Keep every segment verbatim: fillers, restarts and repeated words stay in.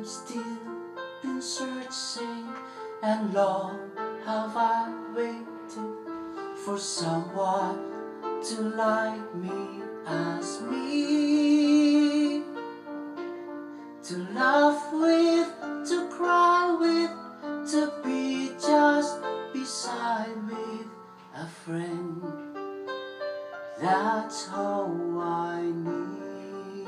still been searching, and long have I waited for someone to like me as me, to laugh with, to cry with, to be just beside with a friend. That's all I need.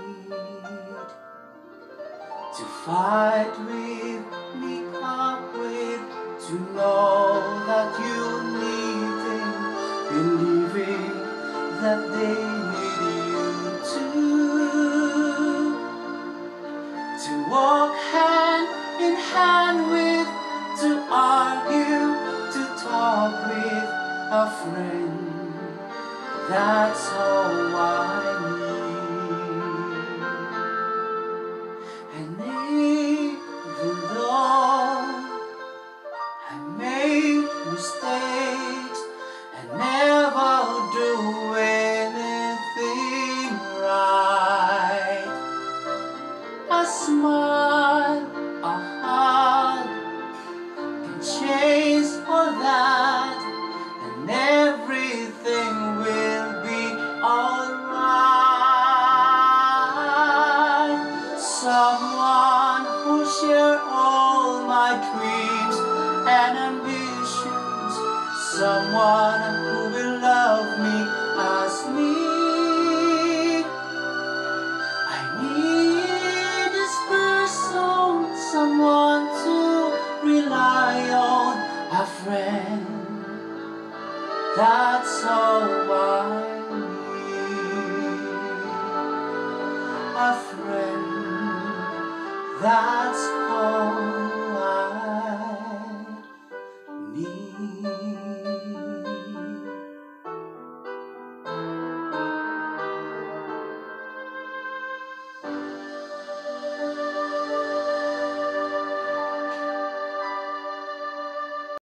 To fight with, make up with, to know that you need him, believing that they need you too. To walk hand in hand with, to argue, to talk with a friend. That's all I need. And even though I made mistakes and never do anything right, a smile, a hug can change all that, and everything will be alright. Someone who share all my dreams and ambitions, someone who will love me as me. I need this person, someone to rely on, a friend. That's all I need. A friend. That's